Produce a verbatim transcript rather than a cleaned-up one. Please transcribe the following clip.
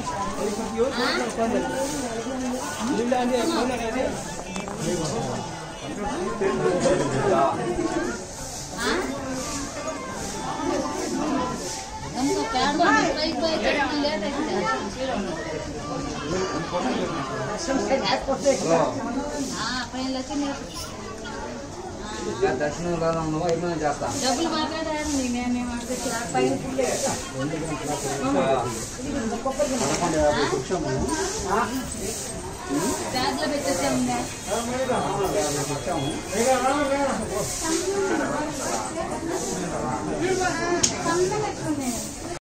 దర్శనం నువ్వు ఏమైనా చేస్తాను డబ్బులు మాట్లాడారండి నేను పైన బ్యాగ్లో పెట్టేసాము